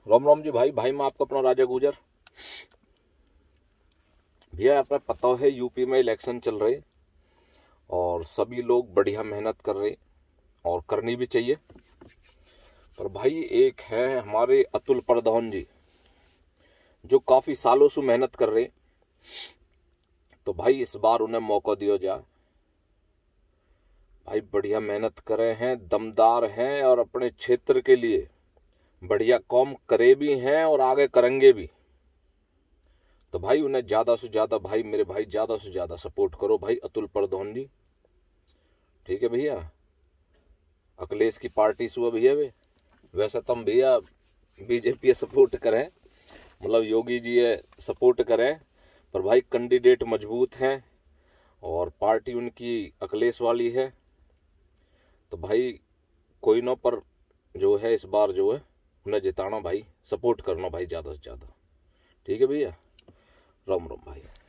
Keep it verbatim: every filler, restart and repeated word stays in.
राम राम जी भाई भाई मैं आपका अपना राजा गुजर। भैया आपको पता है यूपी में इलेक्शन चल रहे और सभी लोग बढ़िया मेहनत कर रहे और करनी भी चाहिए। पर भाई एक है हमारे अतुल प्रधान जी जो काफी सालों से मेहनत कर रहे, तो भाई इस बार उन्हें मौका दिया जाए। भाई बढ़िया मेहनत करे हैं, दमदार हैं और अपने क्षेत्र के लिए बढ़िया काम करे भी हैं और आगे करेंगे भी। तो भाई उन्हें ज्यादा से ज्यादा भाई मेरे भाई ज्यादा से ज्यादा सपोर्ट करो भाई अतुल प्रधान जी। ठीक है भैया, अखिलेश की पार्टी से हुआ भैया वे वैसे तुम भैया बीजेपी सपोर्ट करें, मतलब योगी जी ये सपोर्ट करें, पर भाई कैंडिडेट मजबूत हैं और पार्टी उनकी अखिलेश वाली है। तो भाई कोई ना, पर जो है इस बार जो है उन्हें जिताना भाई, सपोर्ट करना भाई ज़्यादा से ज़्यादा। ठीक है भैया, राम राम भाई।